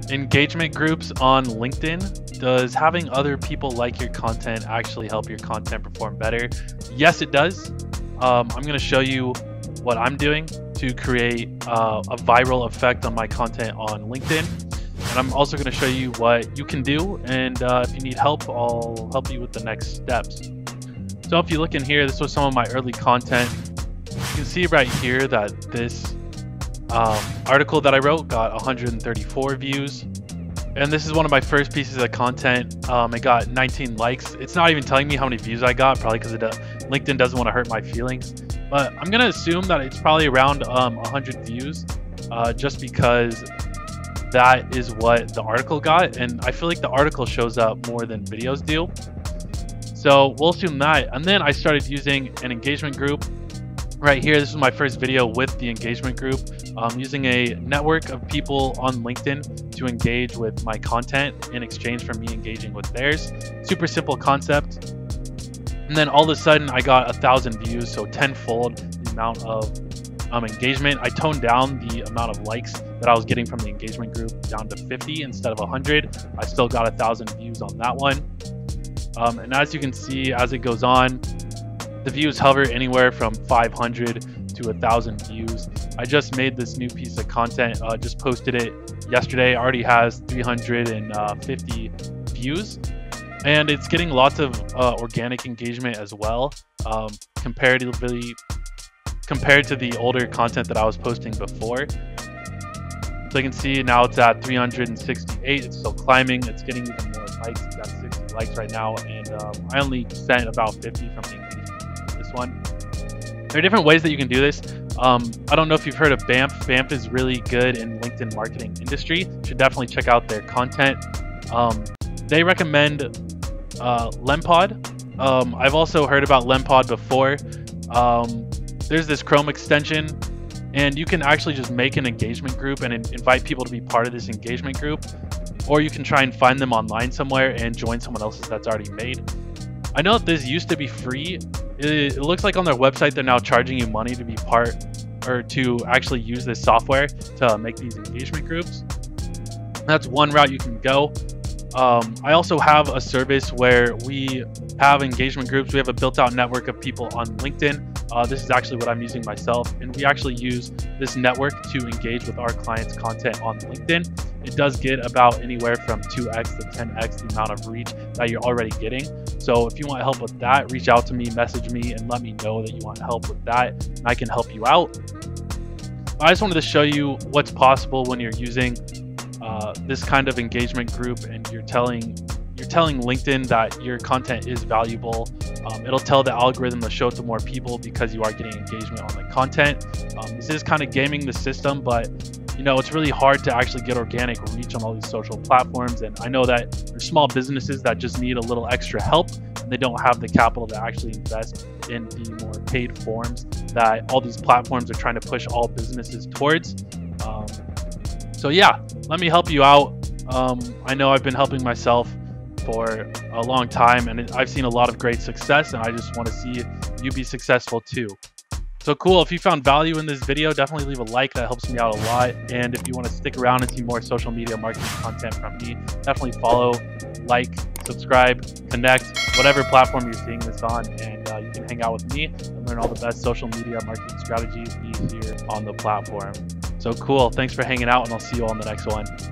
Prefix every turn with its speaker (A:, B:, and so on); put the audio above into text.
A: Engagement groups on LinkedIn. Does having other people like your content actually help your content perform better? Yes, it does. I'm going to show you what I'm doing to create a viral effect on my content on LinkedIn. And I'm also going to show you what you can do. And if you need help, I'll help you with the next steps. So if you look in here, this was some of my early content. You can see right here that this article that I wrote got 134 views. And this is one of my first pieces of content. It got 19 likes. It's not even telling me how many views I got, probably because LinkedIn doesn't want to hurt my feelings. But I'm going to assume that it's probably around 100 views just because that is what the article got. And I feel like the article shows up more than videos do. So we'll assume that. And then I started using an engagement group. Right here, this is my first video with the engagement group. Using a network of people on LinkedIn to engage with my content in exchange for me engaging with theirs. Super simple concept. And then all of a sudden I got 1,000 views, so tenfold the amount of engagement. I toned down the amount of likes that I was getting from the engagement group down to 50 instead of 100. I still got 1,000 views on that one. And as you can see, as it goes on, the views hover anywhere from 500 to 1,000 views. I just made this new piece of content, just posted it yesterday. Already has 350 views, and it's getting lots of organic engagement as well, compared to the older content that I was posting before. So you can see now it's at 368. It's still climbing. It's getting even more likes. It's at 60 likes right now, and I only sent about 50 from the engagement for this one. There are different ways that you can do this. I don't know if you've heard of BAMF. BAMF is really good in LinkedIn marketing industry. You should definitely check out their content. They recommend Lempod. I've also heard about Lempod before. There's this Chrome extension, and you can actually just make an engagement group and invite people to be part of this engagement group, or you can try and find them online somewhere and join someone else's that's already made. I know that this used to be free. It looks like on their website they're now charging you money to be part or to actually use this software to make these engagement groups. That's one route you can go. I also have a service where we have engagement groups. We have a built-out network of people on LinkedIn. This is actually what I'm using myself, and we actually use this network to engage with our clients' content on LinkedIn. It does get about anywhere from 2x to 10x the amount of reach that you're already getting. So if you want help with that, reach out to me, message me, and let me know that you want help with that, and I can help you out. I just wanted to show you what's possible when you're using this kind of engagement group and you're telling LinkedIn that your content is valuable. It'll tell the algorithm to show it to more people because you are getting engagement on the content. This is kind of gaming the system, but you know, it's really hard to actually get organic reach on all these social platforms. And I know that there's small businesses that just need a little extra help, and they don't have the capital to actually invest in the more paid forms that all these platforms are trying to push all businesses towards. So yeah, let me help you out. I know I've been helping myself for a long time, and I've seen a lot of great success, and I just want to see you be successful too. So cool, if you found value in this video, definitely leave a like. That helps me out a lot. And if you want to stick around and see more social media marketing content from me, definitely follow, like, subscribe, connect, whatever platform you're seeing this on, and you can hang out with me and learn all the best social media marketing strategies here on the platform. So cool, thanks for hanging out, and I'll see you on the next one.